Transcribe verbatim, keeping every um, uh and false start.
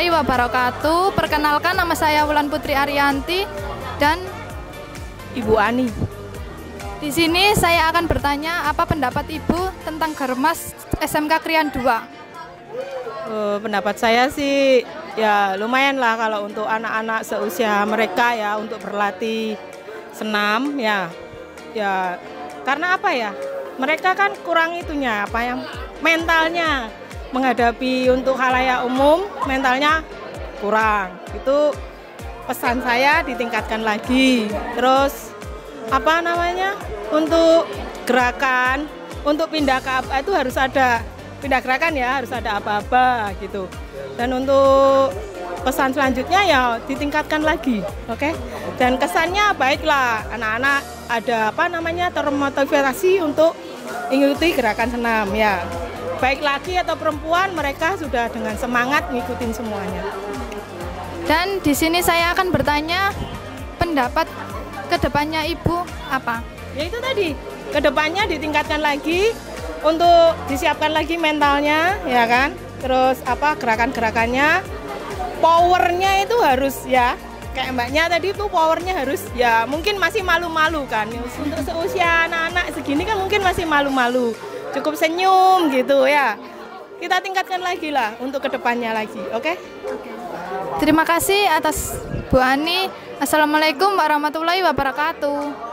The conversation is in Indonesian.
warahmatullahi wabarakatuh. Perkenalkan, nama saya Wulan Putri Ariyanti dan Ibu Ani. Di sini saya akan bertanya apa pendapat Ibu tentang Garmas S M K Krian dua. Uh, pendapat saya sih ya lumayan lah kalau untuk anak-anak seusia mereka ya untuk berlatih senam ya. Ya karena apa ya? Mereka kan kurang itunya apa yang mentalnya menghadapi untuk khalayak umum, mentalnya kurang. Itu pesan saya ditingkatkan lagi. Terus apa namanya? Untuk gerakan, untuk pindah ke apa itu harus ada pindah gerakan ya, harus ada apa-apa gitu. Dan untuk pesan selanjutnya ya ditingkatkan lagi, oke? Okay? Dan kesannya baiklah, anak-anak ada apa namanya termotivasi untuk mengikuti gerakan senam ya. Baik laki atau perempuan, mereka sudah dengan semangat ngikutin semuanya. Dan di sini saya akan bertanya pendapat kedepannya Ibu apa? Ya itu tadi, kedepannya ditingkatkan lagi untuk disiapkan lagi mentalnya, ya kan? Terus apa gerakan-gerakannya, powernya itu harus ya, kayak mbaknya tadi tuh powernya harus ya mungkin masih malu-malu kan. Untuk seusia anak-anak segini kan mungkin masih malu-malu, cukup senyum gitu ya. Kita tingkatkan lagi lah untuk kedepannya lagi, oke? Okay? Terima kasih atas Bu Ani. Assalamualaikum warahmatullahi wabarakatuh.